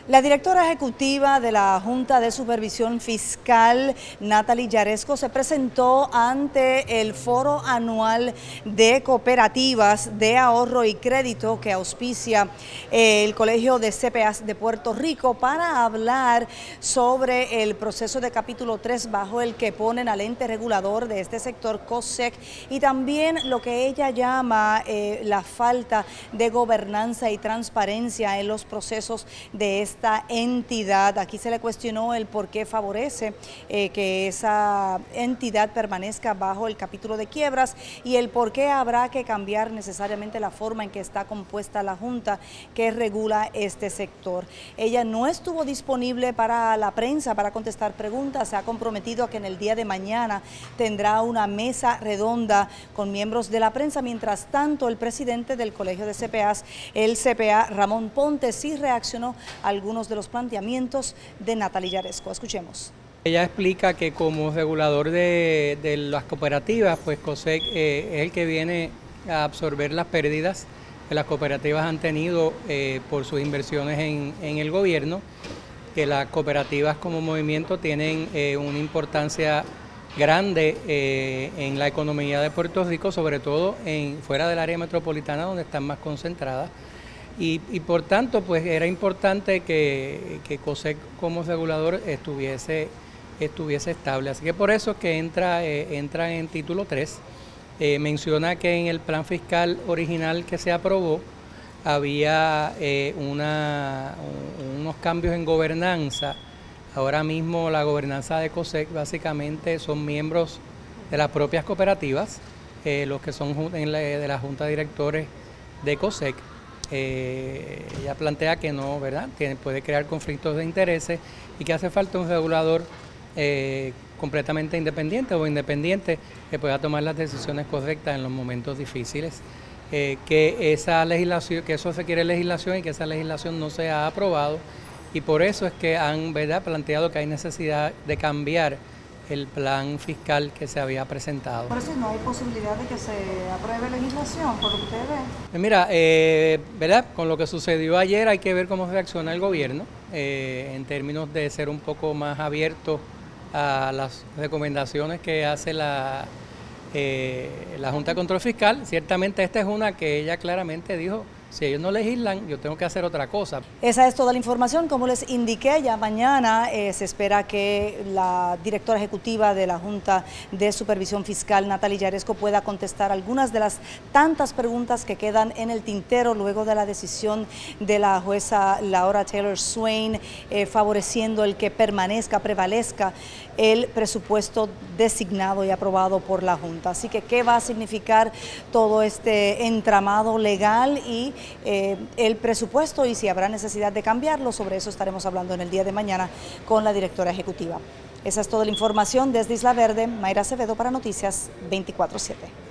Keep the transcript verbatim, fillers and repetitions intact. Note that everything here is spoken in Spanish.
La directora ejecutiva de la Junta de Supervisión Fiscal, Natalie Yaresco, se presentó ante el Foro Anual de Cooperativas de Ahorro y Crédito que auspicia el Colegio de C P As de Puerto Rico para hablar sobre el proceso de capítulo tres bajo el que ponen al ente regulador de este sector, COSEC, y también lo que ella llama eh, la falta de gobernanza y transparencia en los procesos de esta entidad. Aquí se le cuestionó el por qué favorece eh, que esa entidad permanezca bajo el capítulo de quiebras y el por qué habrá que cambiar necesariamente la forma en que está compuesta la Junta que regula este sector. Ella no estuvo disponible para la prensa para contestar preguntas, se ha comprometido a que en el día de mañana tendrá una mesa redonda con miembros de la prensa. Mientras tanto, el presidente del Colegio de C P As, el C P A Ramón Ponte, sí reaccionó a algunos de los planteamientos de Natalie Yaresco. Escuchemos. Ella explica que como regulador de, de las cooperativas, pues COSEC eh, es el que viene a absorber las pérdidas que las cooperativas han tenido eh, por sus inversiones en, en el gobierno, que las cooperativas como movimiento tienen eh, una importancia grande eh, en la economía de Puerto Rico, sobre todo en, fuera del área metropolitana donde están más concentradas. Y, y por tanto, pues era importante que, que COSEC como regulador estuviese, estuviese estable. Así que por eso es que entra, eh, entra en título tres. Eh, menciona que en el plan fiscal original que se aprobó había eh, una, unos cambios en gobernanza. Ahora mismo la gobernanza de COSEC básicamente son miembros de las propias cooperativas, eh, los que son en la, de la Junta de Directores de COSEC. Eh, ella plantea que no, ¿verdad? Tiene, puede crear conflictos de intereses y que hace falta un regulador eh, completamente independiente o independiente que pueda tomar las decisiones correctas en los momentos difíciles. Eh, que esa legislación, que eso requiere legislación y que esa legislación no se ha aprobado, y por eso es que han, ¿verdad?, planteado que hay necesidad de cambiar el plan fiscal que se había presentado. Por eso no hay posibilidad de que se apruebe legislación, por lo que usted ve. Mira, eh, ¿verdad? Con lo que sucedió ayer hay que ver cómo reacciona el gobierno eh, en términos de ser un poco más abierto a las recomendaciones que hace la, eh, la Junta de Control Fiscal. Ciertamente esta es una que ella claramente dijo: si ellos no legislan, yo tengo que hacer otra cosa. Esa es toda la información. Como les indiqué, ya mañana eh, se espera que la directora ejecutiva de la Junta de Supervisión Fiscal, Natalie Yaresco, pueda contestar algunas de las tantas preguntas que quedan en el tintero luego de la decisión de la jueza Laura Taylor Swain, eh, favoreciendo el que permanezca, prevalezca el presupuesto designado y aprobado por la Junta. Así que, ¿qué va a significar todo este entramado legal y Eh, el presupuesto, y si habrá necesidad de cambiarlo? Sobre eso estaremos hablando en el día de mañana con la directora ejecutiva. Esa es toda la información desde Isla Verde. Mayra Acevedo para Noticias veinticuatro siete.